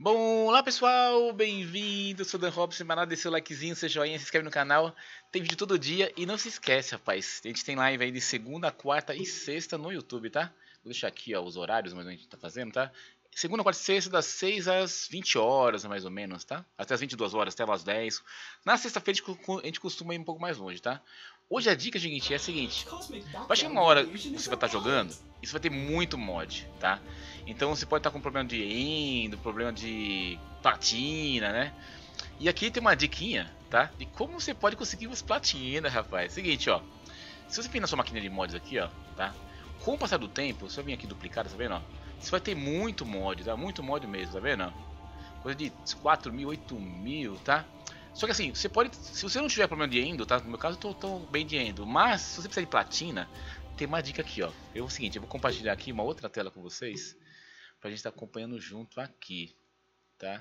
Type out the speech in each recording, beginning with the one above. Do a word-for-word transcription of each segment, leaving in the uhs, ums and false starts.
Bom, olá pessoal, bem-vindos, sou o Dan Robson, mas nada, deixa seu likezinho, seu joinha, se inscreve no canal, tem vídeo todo dia e não se esquece, rapaz, a gente tem live aí de segunda, quarta e sexta no YouTube, tá? Vou deixar aqui ó, os horários mais ou menos que a gente tá fazendo, tá? Segunda, quarta e sexta, das seis às vinte horas, mais ou menos, tá? Até as vinte e duas horas, até às dez. Na sexta-feira a gente costuma ir um pouco mais longe, tá? Hoje a dica, gente, é a seguinte: vai chegar uma hora que você vai estar jogando, isso vai ter muito mod, tá? Então você pode estar com problema de endo, problema de platina, né? E aqui tem uma diquinha, tá? De como você pode conseguir os platina, rapaz. Seguinte, ó. Se você vir na sua máquina de mods aqui, ó, tá? Com o passar do tempo, se eu vir aqui duplicar, tá vendo, ó? Você vai ter muito mod, tá? Muito mod mesmo, tá vendo, ó? Coisa de quatro mil, oito mil, tá? Só que assim, você pode, se você não tiver problema de endo, tá? No meu caso eu tô, tô bem de endo, mas se você precisar de platina, tem uma dica aqui, ó. É o seguinte, eu vou compartilhar aqui uma outra tela com vocês, pra gente estar tá acompanhando junto aqui, tá?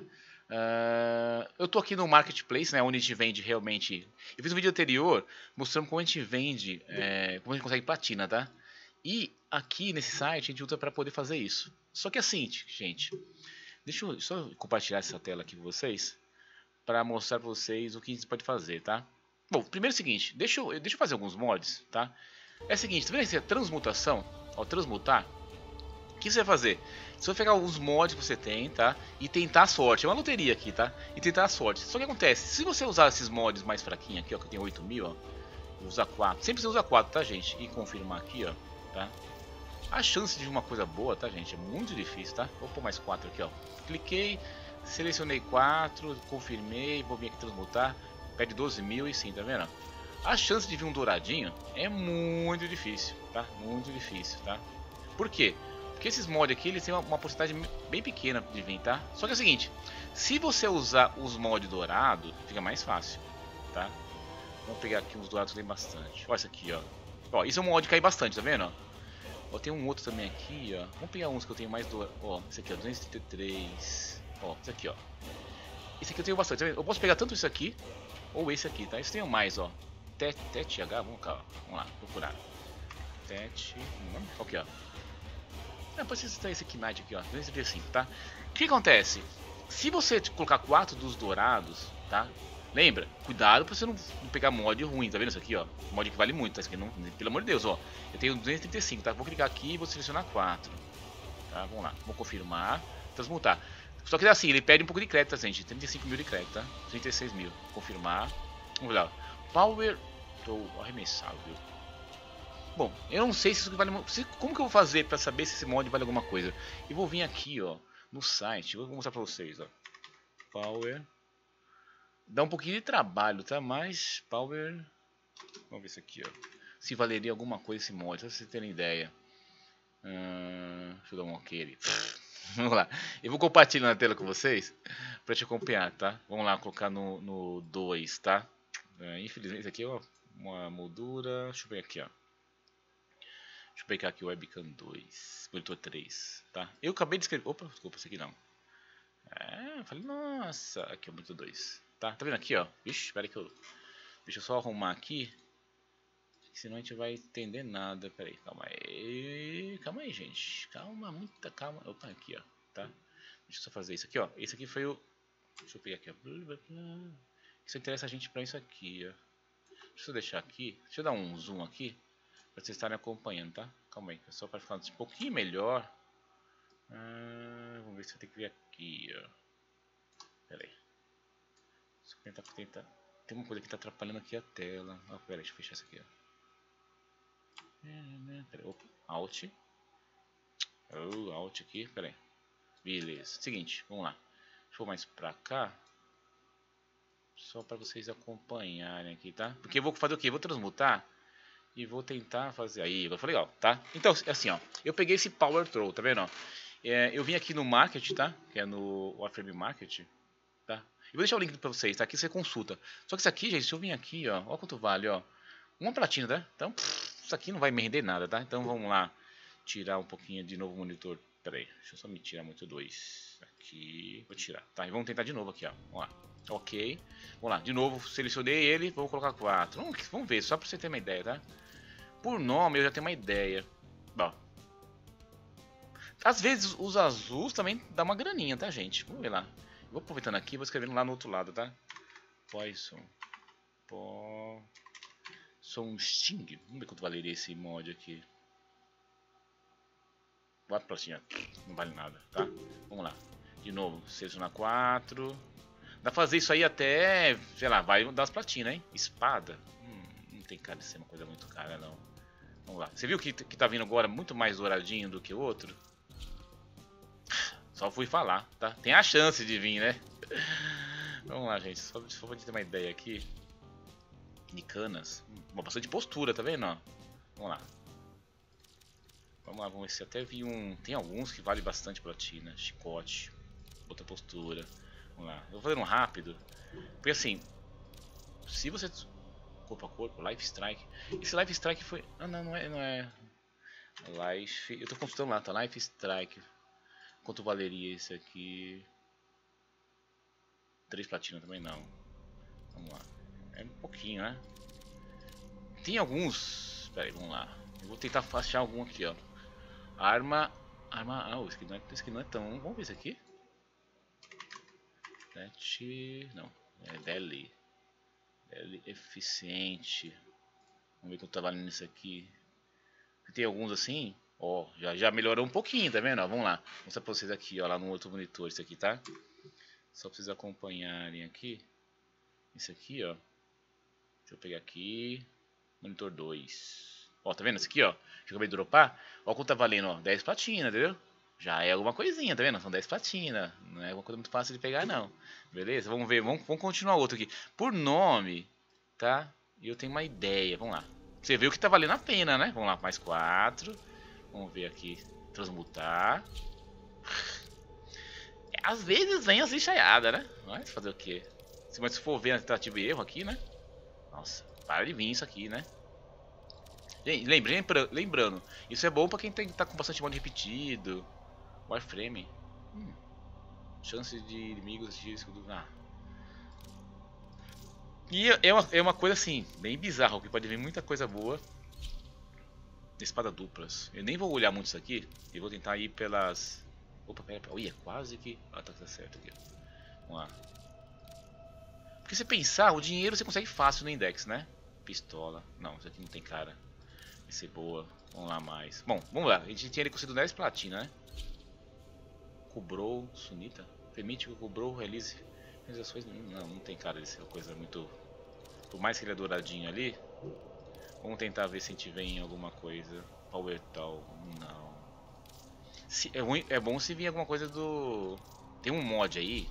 Uh, eu tô aqui no Marketplace, né, onde a gente vende realmente. Eu fiz um vídeo anterior mostrando como a gente vende, é, como a gente consegue platina, tá? E aqui nesse site a gente usa para poder fazer isso. Só que assim, gente, deixa eu só compartilhar essa tela aqui com vocês para mostrar para vocês o que a gente pode fazer, tá? Bom, primeiro é o seguinte, deixa eu, deixa eu fazer alguns mods, tá? É o seguinte, tá vendo essa transmutação? Ó, transmutar. O que você vai fazer? Você vai pegar os mods que você tem, tá? E tentar a sorte. É uma loteria aqui, tá? E tentar a sorte. Só que acontece, se você usar esses mods mais fraquinhos aqui, ó, que eu tenho oito mil, ó. Vou usar quatro. Sempre você usa quatro, tá, gente? E confirmar aqui, ó, tá? A chance de uma coisa boa, tá, gente? É muito difícil, tá? Vou pôr mais quatro aqui, ó. Cliquei, selecionei quatro, confirmei, vou vir aqui transmutar. Pede doze mil e sim, tá vendo? A chance de vir um douradinho é muito difícil, tá? Muito difícil, tá? Por quê? Porque esses mods aqui, eles têm uma, uma porcentagem bem pequena de vir, tá? Só que é o seguinte, se você usar os mods dourados, fica mais fácil, tá? Vamos pegar aqui uns dourados que tem bastante. Olha isso aqui, ó. Ó, isso é um mod que cai bastante, tá vendo? Ó, tem um outro também aqui, ó. Vamos pegar uns que eu tenho mais dourado. Ó, esse aqui, ó, duzentos e trinta e três. Ó, esse aqui, ó. Esse aqui eu tenho bastante, tá vendo? Eu posso pegar tanto isso aqui, ou esse aqui, tá? Esse tem mais, ó. Tet H, vamos cá, ó. Vamos lá, procurar. Tet, aqui, ó. Não, precisa estar esse Knight aqui, ó, duzentos e trinta e cinco, tá? O que acontece? Se você colocar quatro dos dourados, tá? Lembra? Cuidado pra você não, não pegar mod ruim, tá vendo isso aqui, ó? Mod que vale muito, tá? Isso aqui não, pelo amor de Deus, ó. Eu tenho duzentos e trinta e cinco, tá? Vou clicar aqui e vou selecionar quatro. Tá? Vamos lá, vou confirmar, transmutar. Só que assim, ele pede um pouco de crédito, tá, gente? trinta e cinco mil de crédito, tá? trinta e seis mil. Confirmar. Vamos lá. Power. Tô arremessável. Bom, eu não sei se isso vale. Como que eu vou fazer para saber se esse mod vale alguma coisa? Eu vou vir aqui, ó, no site. Vou mostrar para vocês, ó. Power. Dá um pouquinho de trabalho, tá? Mas Power. Vamos ver isso aqui, ó. Se valeria alguma coisa esse mod, pra vocês terem ideia. Hum, deixa eu dar um ok ali. Vamos lá. Eu vou compartilhar na tela com vocês para te acompanhar, tá? Vamos lá, colocar no dois, tá? É, infelizmente, isso aqui é uma, uma moldura. Deixa eu ver aqui, ó. Deixa eu pegar aqui o webcam dois, monitor três, tá? Eu acabei de escrever. Opa, desculpa, esse aqui não. É, eu falei, nossa, aqui é o monitor dois, tá? Tá vendo aqui, ó? Vixe, espera que eu. Deixa eu só arrumar aqui. Senão a gente vai entender nada. Pera aí, calma aí. Calma aí, gente. Calma, muita calma. Opa, aqui, ó, tá? Deixa eu só fazer isso aqui, ó. Esse aqui foi o. Deixa eu pegar aqui, ó. Isso interessa a gente pra isso aqui, ó. Deixa eu deixar aqui. Deixa eu dar um zoom aqui. Pra vocês estarem acompanhando, tá? Calma aí, só para ficar um pouquinho melhor. Ah, vamos ver se eu tenho que vir aqui, ó. Pera aí. Só tentar, tentar. Tem uma coisa que tá atrapalhando aqui a tela. Ah, pera aí, deixa eu fechar isso aqui, ó. Pera aí, opa, Alt. Oh, Alt aqui, pera aí. Beleza, seguinte, vamos lá. Deixa eu mais pra cá. Só para vocês acompanharem aqui, tá? Porque eu vou fazer o quê? Eu vou transmutar. E vou tentar fazer aí, agora foi legal, tá? Então, assim, ó, eu peguei esse Power Throw, tá vendo, ó? É, eu vim aqui no Market, tá? Que é no Warframe Market, tá? Eu vou deixar o link pra vocês, tá? Aqui você consulta. Só que isso aqui, gente, se eu vim aqui, ó, ó quanto vale, ó. Uma platina, tá? Então, pff, isso aqui não vai me render nada, tá? Então, vamos lá, tirar um pouquinho de novo o monitor. Pera aí, deixa eu só me tirar muito dois. Aqui, vou tirar, tá? E vamos tentar de novo aqui, ó. Vamos lá. Ok. Vamos lá, de novo, selecionei ele, vou colocar quatro. Vamos, vamos ver, só pra você ter uma ideia, tá? Por nome eu já tenho uma ideia. Bom, Às vezes os azuis também dá uma graninha, tá, gente? Vamos ver lá. Eu vou aproveitando aqui e vou escrevendo lá no outro lado, tá? Poison. Poison Sting. Vamos ver quanto valeria esse mod aqui. quatro platinhas. Não vale nada, tá? Vamos lá. De novo, selecionar quatro. Dá pra fazer isso aí até, sei lá, vai dar as platinas, hein? Espada. Hum, não tem cara de ser uma coisa muito cara, não. Vamos lá. Você viu que, que tá vindo agora muito mais douradinho do que o outro? Só fui falar, tá? Tem a chance de vir, né? Vamos lá, gente. Só, só pra gente ter uma ideia aqui. Nicanas. Uma bastante postura, tá vendo? Ó? Vamos lá. Vamos lá, vamos ver se até vi um... Tem alguns que vale bastante platina. Chicote. Outra postura. Vamos lá. Eu vou fazendo um rápido. Porque assim... Se você... Corpo a corpo, Life Strike. Esse Life Strike foi... Ah, não, não é... Não é... Life... Eu tô consultando lá, tá? Life Strike. Quanto valeria esse aqui? Três platinas também não. Vamos lá. É um pouquinho, né? Tem alguns... Espera aí, vamos lá. Eu vou tentar achar algum aqui, ó. Arma... Arma... Ah, esse aqui não é, esse aqui não é tão... Vamos ver esse aqui. Net... Não. É Deli. Deli eficiente. Vamos ver quanto tá valendo isso aqui. Tem alguns assim... Ó, já, já melhorou um pouquinho, tá vendo? Ó, vamos lá. Vou mostrar pra vocês aqui, ó, lá no outro monitor, isso aqui, tá? Só pra vocês acompanharem aqui. Isso aqui, ó. Deixa eu pegar aqui. Monitor dois. Ó, tá vendo isso aqui, ó? Que eu acabei de dropar. Ó quanto tá valendo, ó. dez platinas, entendeu? Já é alguma coisinha, tá vendo? São dez platinas. Não é uma coisa muito fácil de pegar, não. Beleza? Vamos ver. Vamos, vamos continuar outro aqui. Por nome, tá? E eu tenho uma ideia. Vamos lá. Você viu que tá valendo a pena, né? Vamos lá, mais quatro. Vamos ver aqui. Transmutar. Às vezes vem as lixaiadas, né? Mas fazer o quê? Mas se for ver a tentativa e erro aqui, né? Nossa, para de vir isso aqui, né? Gente, lembra, lembrando, isso é bom pra quem tem, tá com bastante mod repetido. Warframe. Hum, chance de inimigos de escudo. Ah. E é uma, é uma coisa assim, bem bizarra, que pode vir muita coisa boa. Espada duplas. Eu nem vou olhar muito isso aqui. E vou tentar ir pelas... Opa, pera, pera. Ui, quase que... Ah, tá, tá certo aqui. Vamos lá. Porque se pensar, o dinheiro você consegue fácil no index, né? Pistola. Não, isso aqui não tem cara. Vai ser boa. Vamos lá mais. Bom, vamos lá. A gente tinha conseguido dez platina, né? Cobrou, Sunita. Permite que cobrou, release. Realizações. Não, não tem cara de ser uma coisa muito... Por mais que ele é douradinho ali. Vamos tentar ver se a gente vê em alguma coisa. Power Tal. Não. Se, é, ruim, é bom se vir alguma coisa do... Tem um mod aí.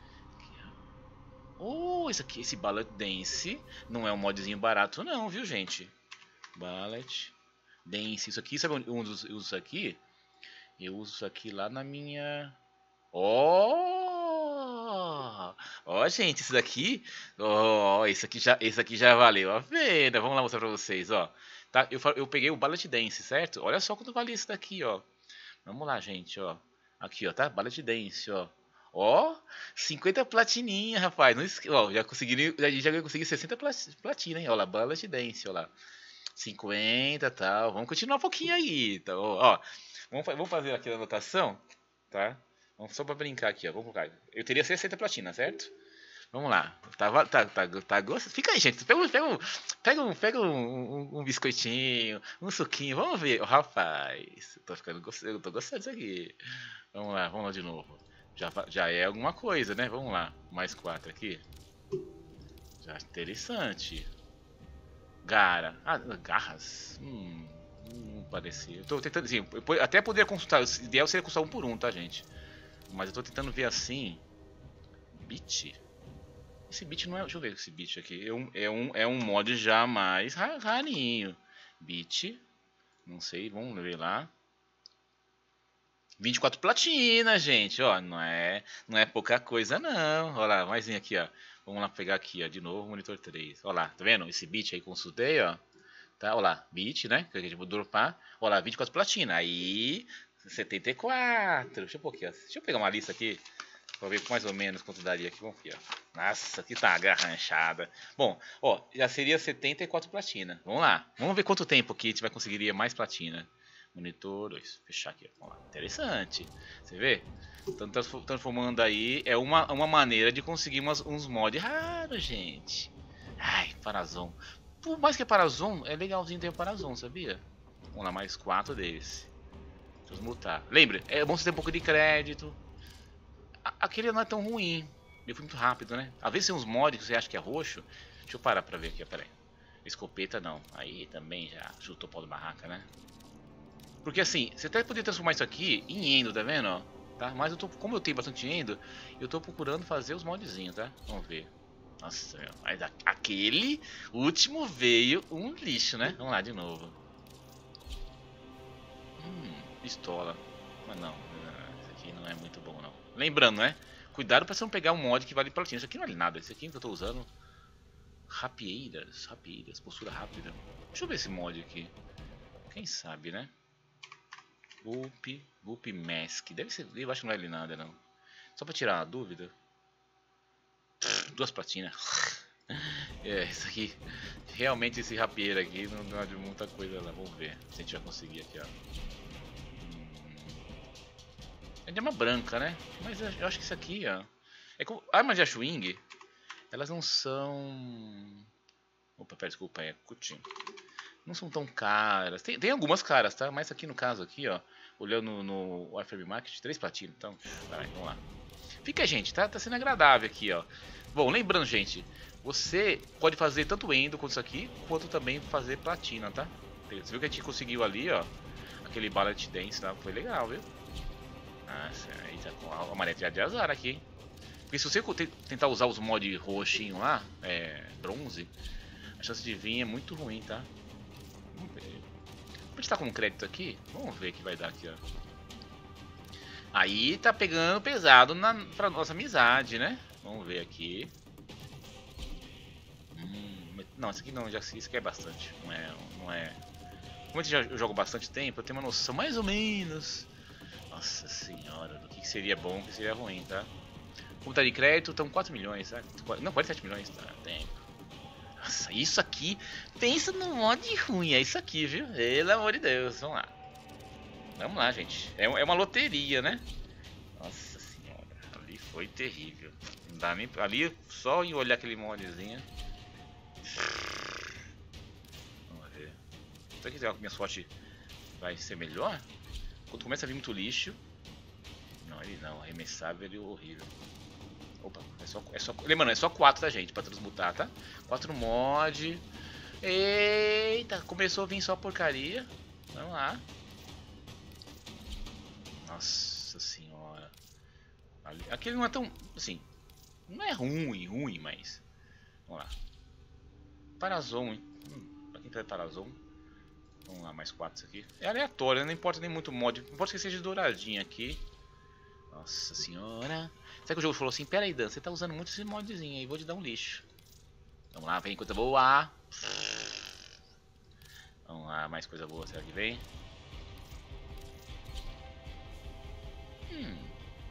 Oh, esse aqui, esse Ballet Dance. Não é um modzinho barato não, viu, gente? Ballet Dance. Isso aqui, sabe onde eu uso isso aqui? Eu uso isso aqui lá na minha... Oh! Ó, oh, gente, isso daqui... Ó, oh, esse aqui já, esse aqui já valeu a pena. Vamos lá mostrar pra vocês, ó. Tá, eu, eu peguei o Ballet Dance, certo? Olha só quanto vale esse daqui, ó. Vamos lá, gente, ó. Aqui, ó, tá? Ballet Dance, ó. Ó, cinquenta platininha, rapaz. Não esque... Ó, já consegui, já, já consegui sessenta platina, hein? Ó lá, Ballet Dance, ó lá. cinquenta, tal. Vamos continuar um pouquinho aí, tá? Ó, vamos, vamos fazer aqui a anotação, tá? Vamos só pra brincar aqui, ó. Vamos colocar. Eu teria sessenta platina, certo? Vamos lá. Tá, tá, tá, tá gosto? Fica aí, gente. Pega, pega, um, pega, um, pega um, um, um biscoitinho, um suquinho. Vamos ver. Oh, rapaz, eu tô ficando eu tô gostando disso aqui. Vamos lá, vamos lá de novo. Já, já é alguma coisa, né? Vamos lá. Mais quatro aqui. Já interessante. Gara. Ah, garras. Hum, não parecia. Eu tô tentando, assim, eu até poderia consultar. O ideal seria consultar um por um, tá, gente? Mas eu tô tentando ver assim. Bit. Esse bit não é. Deixa eu ver esse bit aqui. É um, é um, é um mod já mais rarinho. Bit. Não sei, vamos ver lá. vinte e quatro platinas, gente. Ó, não é, não é pouca coisa, não. Olha lá, mais um aqui, ó. Vamos lá pegar aqui, ó. De novo, monitor três. Olha lá, tá vendo? Esse bit aí consultei, ó. Tá, olha lá, bit, né? Que a gente vai dropar. Olha lá, vinte e quatro platina. Aí, setenta e quatro. Deixa eu pôr aqui, ó. Deixa eu pegar uma lista aqui. Pra ver mais ou menos quanto daria aqui. Vamos aqui, ó. Nossa, aqui tá agarranchada. Bom, ó, já seria setenta e quatro platina. Vamos lá. Vamos ver quanto tempo aqui a gente vai conseguiria mais platina. Monitor dois. Fechar aqui. Vamos lá. Interessante. Você vê? Estão transformando aí. É uma, uma maneira de conseguir umas, uns mods raros, gente. Ai, Parazon. Por mais que é Parazon, é legalzinho ter o Parazon, sabia? Vamos lá, mais quatro deles. Deixa eu mutar. Lembra, é bom você ter um pouco de crédito. A, aquele não é tão ruim. Ele foi muito rápido, né? Às vezes tem uns mods que você acha que é roxo. Deixa eu parar pra ver aqui, peraí. Escopeta não. Aí também já chutou o pau da barraca, né? Porque assim, você até poderia transformar isso aqui em endo, tá vendo? Ó? Tá? Mas eu tô, como eu tenho bastante endo, eu tô procurando fazer os modzinhos, tá? Vamos ver. Nossa, meu. Mas aquele último veio um lixo, né? Vamos lá de novo. Hum, pistola. Mas não, isso aqui não é muito bom não. Lembrando, né? Cuidado pra você não pegar um mod que vale platina. Isso aqui não vale nada. Isso aqui que eu tô usando. Rapieiras, rapieiras, postura rápida. Deixa eu ver esse mod aqui. Quem sabe, né? Boop, Boop Mask. Deve ser, eu acho que não vale nada não. Só pra tirar a dúvida. Duas platinas. É, isso aqui. Realmente esse rapieiro aqui não dá de muita coisa lá. Vamos ver se a gente vai conseguir aqui, ó. Hum. É de uma branca, né? Mas eu acho que isso aqui, ó. É como armas de Ashwing. Elas não são. Opa, pera, desculpa, é cutinho. Não são tão caras. Tem, tem algumas caras, tá? Mas aqui no caso aqui, ó. Olhando no Warframe Market, três platinas. Então, vai, vamos lá. Fica, gente, tá, tá sendo agradável aqui, ó. Bom, lembrando, gente, você pode fazer tanto endo quanto isso aqui, quanto também fazer platina, tá? Você viu que a gente conseguiu ali, ó. Aquele Ballet Dance, tá? Foi legal, viu? Nossa, aí tá com a manete de azar aqui, hein? Porque se você tentar usar os mods roxinho lá, é, bronze, a chance de vir é muito ruim, tá? Vamos ver. A gente tá com crédito aqui, vamos ver o que vai dar aqui, ó. Aí tá pegando pesado na, pra nossa amizade, né? Vamos ver aqui. Hum, não, isso aqui não, já isso aqui é bastante. Não é, não é. Como eu já jogo bastante tempo, eu tenho uma noção mais ou menos. Nossa senhora, do que seria bom e o que seria ruim, tá? Como tá de crédito, estão quatro milhões, tá? Não, quarenta e sete milhões, tá? Tempo. Nossa, isso aqui. Pensa no mod ruim, é isso aqui, viu? Pelo amor de Deus, vamos lá. Vamos lá, gente. É, é uma loteria, né? Nossa senhora, ali foi terrível. Não dá nem. Ali, só em olhar aquele modzinho. Vamos ver. Será que a minha sorte vai ser melhor? Quando começa a vir muito lixo. Não, ele não. Arremessável, ele é horrível. Opa, é só, é só. Lembrando, é só quatro, tá, gente? Pra transmutar, tá? quatro mod. Eita, começou a vir só porcaria. Vamos lá. Nossa senhora. Aquele não é tão. Assim. Não é ruim, ruim, mas. Vamos lá. Parazon, hein? Hum, pra quem tá Parazon. Vamos lá, mais quatro aqui. É aleatório, não importa nem muito mod. Importa que seja douradinho aqui. Nossa senhora. Será que o jogo falou assim? Pera aí, Dan, você tá usando muito esse modzinho aí, vou te dar um lixo. Vamos lá, vem coisa boa. Vamos lá, mais coisa boa, será que vem? Hum.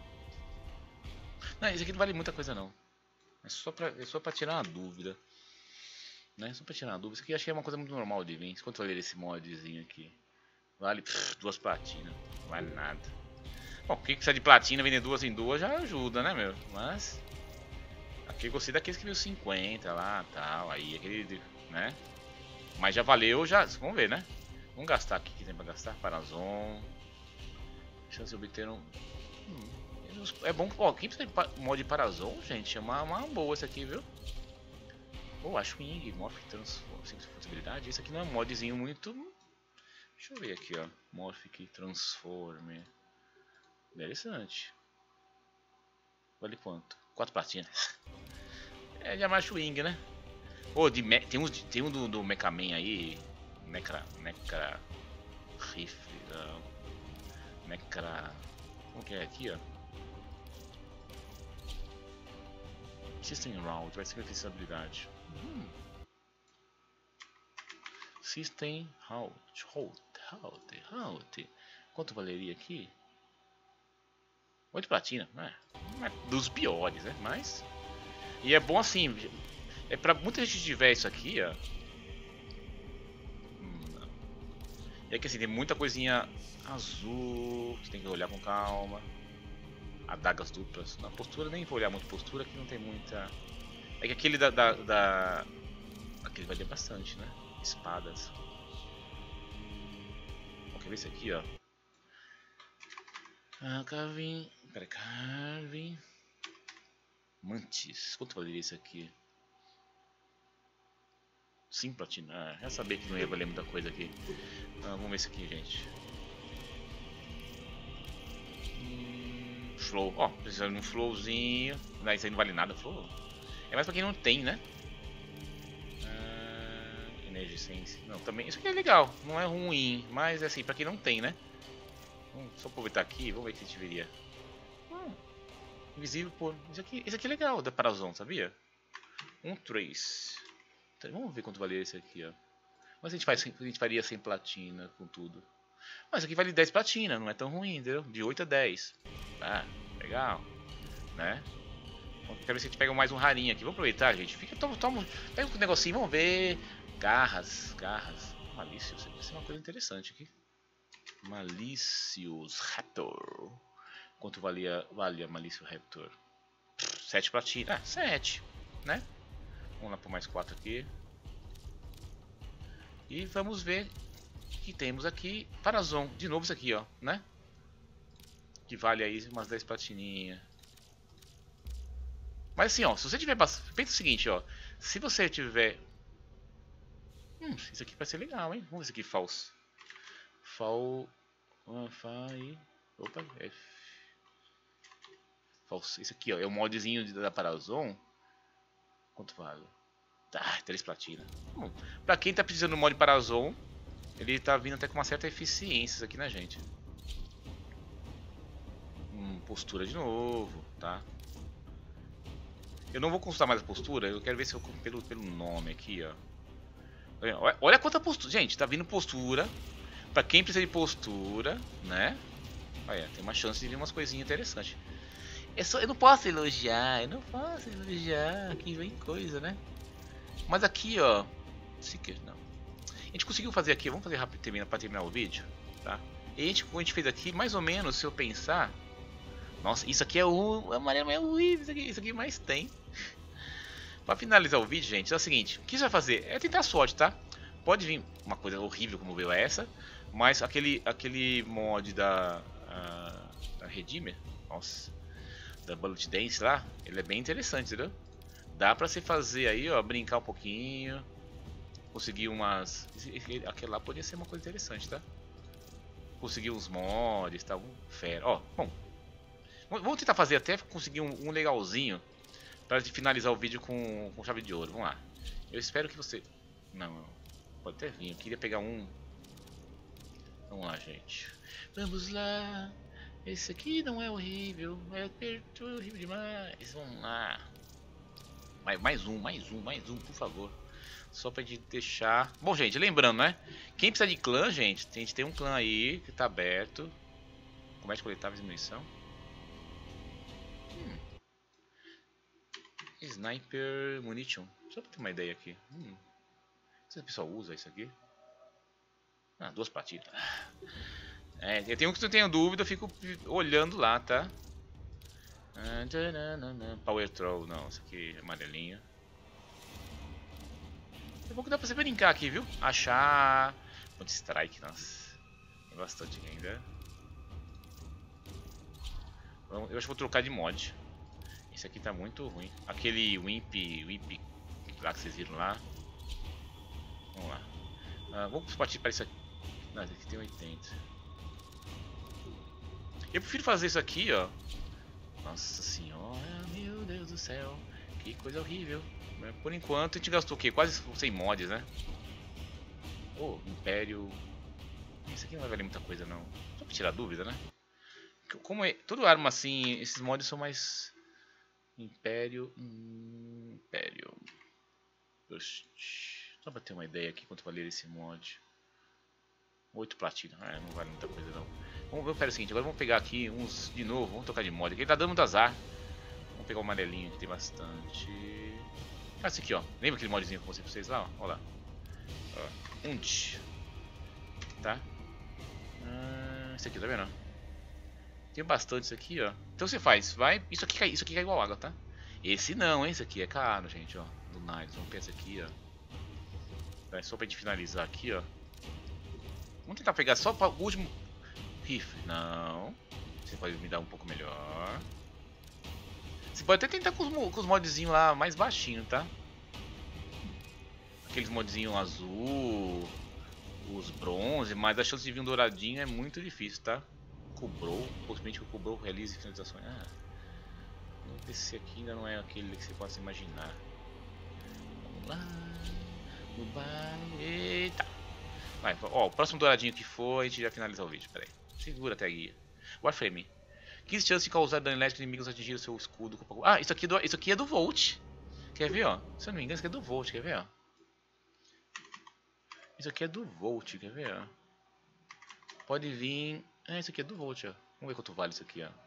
Não, esse aqui não vale muita coisa não. É só pra, é só pra tirar uma dúvida. Né? Só pra tirar uma dúvida. Isso aqui eu achei uma coisa muito normal de vir. Quanto vale esse modzinho aqui? Vale pff, duas platinas. Não vale nada. Bom, quem precisa de platina vender duas em duas já ajuda, né, meu? Mas aqui eu gostei daqueles que viu cinquenta lá, tal, aí aquele, né? Mas já valeu, já, vamos ver, né? Vamos gastar aqui, que tem pra gastar, Parazon. Chance de obter um... Hum, é bom, ó, quem precisa de mod de Parazon, gente, é uma, uma boa essa aqui, viu? Pô, acho Wing, Morph Transform, sem possibilidade, esse aqui não é um modzinho muito... Deixa eu ver aqui, ó, Morph Transform... Interessante. Vale quanto? Quatro platinas. É de Amash Wing, né? Pô, de me... tem, uns, tem um do, do Mecha Man aí. Mecha. Mecha. Rifle. Não. Mecha. Como que é aqui, ó? System Round. Vai ser essa habilidade. Hum. System Round. Round. Round. Round. Quanto valeria aqui? oito platina, né? Não é dos piores, né? Mas. E é bom assim. É pra muita gente que tiver isso aqui, ó. Hum, E aqui assim, tem muita coisinha azul, você tem que olhar com calma. Adagas duplas. Na postura, nem vou olhar muito postura, que não tem muita... É que aquele da... da, da... Aquele vai ter bastante, né? Espadas. Ó, quer ver esse aqui, ó? Ah, Carvin... Pera, Carvin... Mantis. Quanto valeria isso aqui? Sim, platina. Ah, já sabia que não ia valer muita coisa aqui. Ah, vamos ver isso aqui, gente. Hum, flow. Ó, precisando de um flowzinho. Não, isso aí não vale nada, flow. É mais pra quem não tem, né? Ah, Energisense. Não, também. Isso aqui é legal. Não é ruim. Mas é assim, pra quem não tem, né? Vamos só aproveitar aqui. Vamos ver o que a gente veria. Hum, invisível por. Isso aqui, isso aqui é legal da Parazon, sabia? Um três. Vamos ver quanto valia esse aqui, ó. Mas a gente, faz, a gente faria sem platina, com tudo. Mas aqui vale dez platina, não é tão ruim, entendeu? De oito a dez. Ah, legal. Né? Quero ver se a gente pega mais um rarinho aqui. Vamos aproveitar, gente. Fica, toma, toma, pega um negocinho, vamos ver. Garras, garras. Malícios, isso vai ser uma coisa interessante aqui. Malícios Raptor. Quanto valia, valia Malício Raptor? sete platina. Ah, sete, né? Vamos lá por mais quatro aqui. E vamos ver o que temos aqui. Parazon, de novo isso aqui, ó, né? Que vale aí umas dez platininhas. Mas assim, ó, se você tiver bastante... Pensa o seguinte, ó. Se você tiver... Hum, isso aqui vai ser legal, hein? Vamos ver isso aqui, falso. Fal... Fai... Opa, F... Falso. Esse aqui, ó, é o modzinho da Parazon. Quanto vale? Ah, três platina. Hum, pra quem tá precisando do mod Parazon, ele tá vindo até com uma certa eficiência aqui na gente. Hum, postura de novo, tá? Eu não vou consultar mais a postura, eu quero ver se eu pelo, pelo nome aqui, ó. Olha, olha quanta postura. Gente, tá vindo postura. Pra quem precisa de postura, né? Olha, tem uma chance de vir umas coisinhas interessantes. É só, eu não posso elogiar, eu não posso elogiar. Aqui vem coisa, né? Mas aqui, ó, Seeker, não. A gente conseguiu fazer aqui, vamos fazer rápido termina, para terminar o vídeo, tá? E a gente, como a gente fez aqui, mais ou menos, se eu pensar, nossa, isso aqui é o amarelo, é o isso aqui, isso aqui mais tem. Para finalizar o vídeo, gente, é o seguinte, o que você vai fazer é tentar a sorte, tá? Pode vir uma coisa horrível como veio essa, mas aquele, aquele mod da, a, da Redeemer, nossa, da Bullet Dance lá, ele é bem interessante, entendeu? Dá pra se fazer aí, ó, brincar um pouquinho. Conseguir umas... Aquele lá poderia ser uma coisa interessante, tá? Conseguir uns mods, tá? Um fera. Ó, bom. Vamos tentar fazer até conseguir um, um legalzinho pra finalizar o vídeo com, com chave de ouro. Vamos lá. Eu espero que você... Não, pode até vir. Eu queria pegar um... Vamos lá, gente. Vamos lá. Esse aqui não é horrível. É horrível demais. Vamos lá. Mais um, mais um, mais um, por favor. Só pra gente deixar... Bom, gente, lembrando, né? Quem precisa de clã, gente, a gente tem um clã aí que tá aberto. Comércio coletáveis e munição. Hum. Sniper Munition. Só pra ter uma ideia aqui. Hum. Não sei se o pessoal usa isso aqui. Ah, duas partidas. É, eu tenho que eu tenho dúvida, eu fico olhando lá, tá? Power Troll, não, isso aqui é amarelinho. É bom que dá pra você brincar aqui, viu? Achar... Ponto Strike, nossa. Tem bastante ainda. Eu acho que vou trocar de mod. Esse aqui tá muito ruim. Aquele Wimp, Wimp lá que vocês viram lá. Vamos lá. Ah, vamos partir para isso aqui. Não, esse aqui tem oitenta. Eu prefiro fazer isso aqui, ó. Nossa senhora, meu Deus do céu, que coisa horrível. Por enquanto a gente gastou o quê? Quase cem mods, né? Oh, Império. Isso aqui não vai valer muita coisa não. Só pra tirar dúvida, né? Como é. Tudo arma assim, esses mods são mais. Império. Hum, Império. Só pra ter uma ideia aqui quanto valer esse mod. oito platina. Ah, não vale muita coisa não. Vamos ver, pera o seguinte, agora vamos pegar aqui uns de novo, vamos tocar de mod, aqui ele tá dando muito azar. Vamos pegar o amarelinho que tem bastante. Ah, esse aqui, ó. Lembra aquele modzinho que eu mostrei pra vocês lá? Ó, ó lá. Ó. Unt. Tá? Esse aqui, tá vendo? Tem bastante isso aqui, ó. Então você faz, vai. Isso aqui cai, isso aqui cai igual água, tá? Esse não, hein? Esse aqui é caro, gente, ó. Do Niles. Vamos pegar esse aqui, ó. É só pra gente finalizar aqui, ó. Vamos tentar pegar só para o último rifle. Não. Você pode me dar um pouco melhor. Você pode até tentar com os, com os modzinhos lá mais baixinho, tá? Aqueles modzinhos azul, os bronze, mas a chance de vir um douradinho é muito difícil, tá? Cobrou, possivelmente o cobrou realize finalizações. Ah, esse aqui ainda não é aquele que você possa imaginar. Vamos lá. No bar. Eita. Vai, ó, o próximo douradinho que foi, a gente já finalizar o vídeo. Pera aí. Segura até a guia. Warframe. quinze chances de causar dano elétrico inimigos atingir o seu escudo. Ah, isso aqui, do, isso aqui é do Volt. Quer ver, ó? Se eu não me engano, isso aqui é do Volt. Quer ver, ó? Isso aqui é do Volt. Quer ver, ó? Pode vir... Ah, isso aqui é do Volt, ó. Vamos ver quanto vale isso aqui, ó.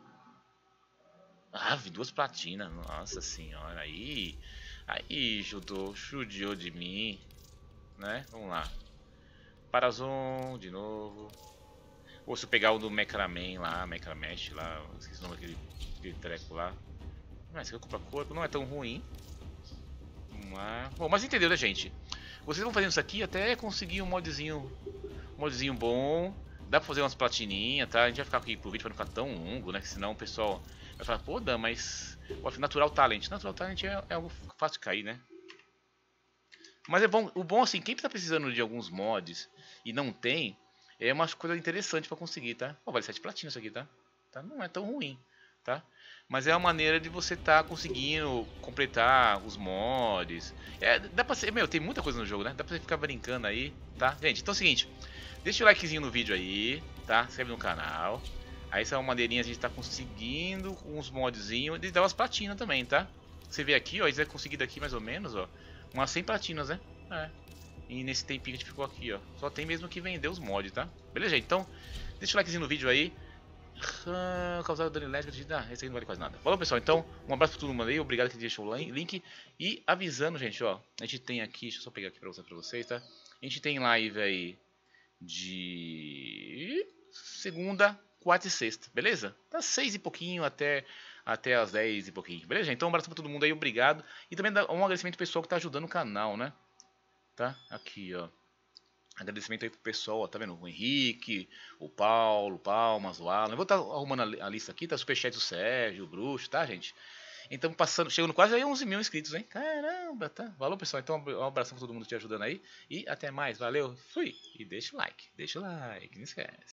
Ah, vi duas platinas. Nossa senhora. Aí... Aí, judô. Judiou de mim. Né? Vamos lá. Parazon, de novo. Ou se eu pegar o do Mecraman lá, Mecramesh lá, esqueci o nome daquele, daquele treco lá. Mas se eu comprar corpo, não é tão ruim. Vamos lá. Bom, mas entendeu, né, gente? Vocês vão fazendo isso aqui até conseguir um modzinho, um modzinho bom. Dá pra fazer umas platininhas, tá? A gente vai ficar aqui pro vídeo pra não ficar tão longo, né? Que senão o pessoal vai falar, pô, Dan, mas... Natural Talent. Natural Talent é, é algo fácil de cair, né? Mas é bom, o bom assim, quem tá precisando de alguns mods e não tem, é uma coisa interessante pra conseguir, tá? Pô, vale sete platinas isso aqui, tá? Tá? Não é tão ruim, tá? Mas é uma maneira de você tá conseguindo completar os mods. É, dá pra ser, meu, tem muita coisa no jogo, né? Dá pra você ficar brincando aí, tá? Gente, então é o seguinte, deixa o likezinho no vídeo aí, tá? Se inscreve no canal. Aí essa é uma maneirinha a gente tá conseguindo com uns modzinhos e dá umas platinas também, tá? Você vê aqui, ó, a gente vai conseguir daqui mais ou menos, ó, umas cem platinas, né? É. E nesse tempinho que a gente ficou aqui, ó. Só tem mesmo que vender os mods, tá? Beleza, gente? Então, deixa o likezinho no vídeo aí. Ah, causar dano elétrico. Ah, esse aí não vale quase nada. Falou, pessoal. Então, um abraço pra todo mundo aí. Obrigado que deixou o link. E avisando, gente, ó. A gente tem aqui, deixa eu só pegar aqui pra, você, pra vocês, tá? A gente tem live aí de segunda, quarta e sexta, beleza? Das seis e pouquinho até... Até as dez e pouquinho, beleza, gente? Então um abraço pra todo mundo aí, obrigado. E também um agradecimento pro pessoal que tá ajudando o canal, né? Tá? Aqui, ó. Agradecimento aí pro pessoal, ó. Tá vendo? O Henrique, o Paulo, o Palmas, o Alan. Eu vou estar tá arrumando a lista aqui, tá? Superchat do Sérgio, o Bruxo, tá, gente? Então, passando, chegando quase aí onze mil inscritos, hein? Caramba, tá? Valeu, pessoal. Então, um abraço pra todo mundo te ajudando aí. E até mais, valeu, fui. E deixa o like, deixa o like, não esquece.